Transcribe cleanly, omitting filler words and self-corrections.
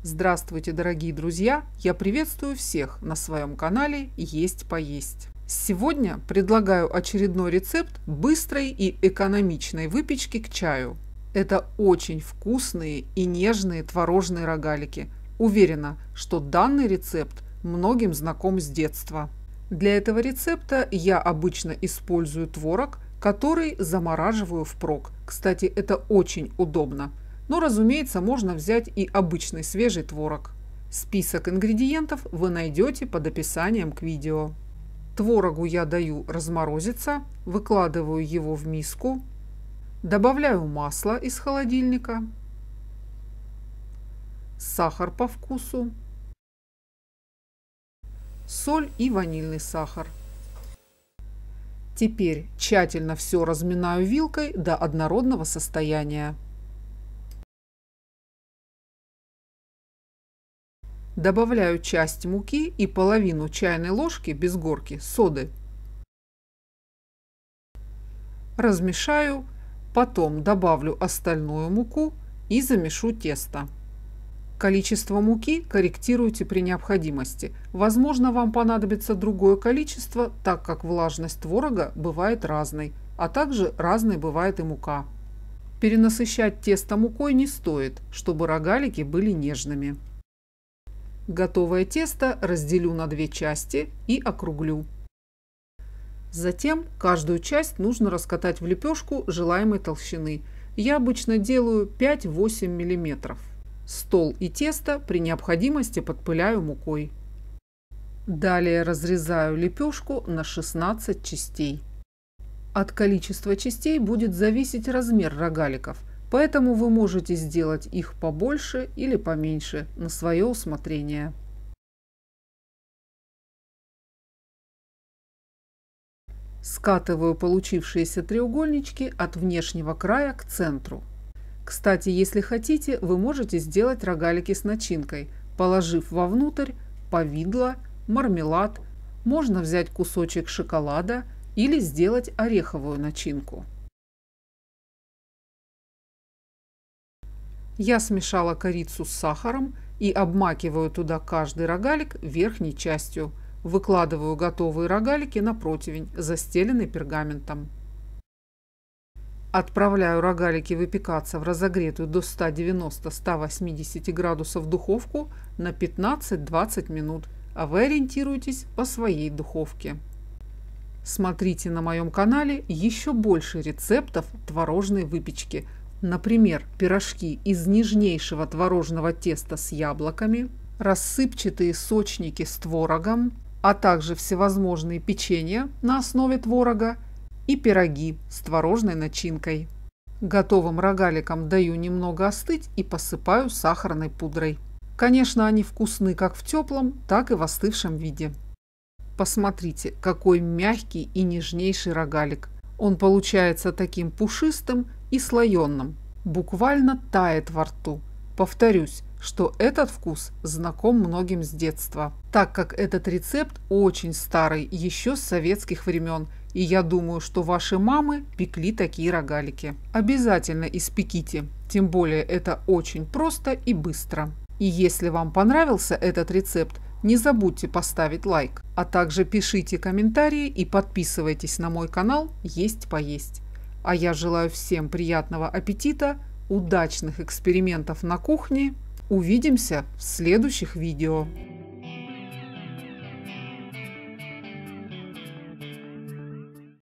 Здравствуйте, дорогие друзья! Я приветствую всех на своем канале «Есть поесть». Сегодня предлагаю очередной рецепт быстрой и экономичной выпечки к чаю. Это очень вкусные и нежные творожные рогалики. Уверена, что данный рецепт многим знаком с детства. Для этого рецепта я обычно использую творог, который замораживаю впрок. Кстати, это очень удобно. Но, разумеется, можно взять и обычный свежий творог. Список ингредиентов вы найдете под описанием к видео. Творогу я даю разморозиться, выкладываю его в миску, добавляю масло из холодильника, сахар по вкусу, соль и ванильный сахар. Теперь тщательно все разминаю вилкой до однородного состояния. Добавляю часть муки и половину чайной ложки без горки соды. Размешаю, потом добавлю остальную муку и замешу тесто. Количество муки корректируйте при необходимости. Возможно, вам понадобится другое количество, так как влажность творога бывает разной, а также разной бывает и мука. Перенасыщать тесто мукой не стоит, чтобы рогалики были нежными. Готовое тесто разделю на две части и округлю. Затем каждую часть нужно раскатать в лепешку желаемой толщины. Я обычно делаю 5-8 мм. Стол и тесто при необходимости подпыляю мукой. Далее разрезаю лепешку на 16 частей. От количества частей будет зависеть размер рогаликов. Поэтому вы можете сделать их побольше или поменьше, на свое усмотрение. Скатываю получившиеся треугольнички от внешнего края к центру. Кстати, если хотите, вы можете сделать рогалики с начинкой, положив вовнутрь повидло, мармелад, можно взять кусочек шоколада или сделать ореховую начинку. Я смешала корицу с сахаром и обмакиваю туда каждый рогалик верхней частью. Выкладываю готовые рогалики на противень, застеленный пергаментом. Отправляю рогалики выпекаться в разогретую до 190-180 градусов духовку на 15-20 минут, а вы ориентируйтесь по своей духовке. Смотрите на моем канале еще больше рецептов творожной выпечки. Например, пирожки из нежнейшего творожного теста с яблоками, рассыпчатые сочники с творогом, а также всевозможные печенья на основе творога и пироги с творожной начинкой. Готовым рогаликам даю немного остыть и посыпаю сахарной пудрой. Конечно, они вкусны как в теплом, так и в остывшем виде. Посмотрите, какой мягкий и нежнейший рогалик. Он получается таким пушистым и слоеным, буквально тает во рту. Повторюсь, что этот вкус знаком многим с детства, так как этот рецепт очень старый, еще с советских времен, и я думаю, что ваши мамы пекли такие рогалики. Обязательно испеките, тем более это очень просто и быстро. И если вам понравился этот рецепт, не забудьте поставить лайк, а также пишите комментарии и подписывайтесь на мой канал «Есть поесть». А я желаю всем приятного аппетита, удачных экспериментов на кухне. Увидимся в следующих видео.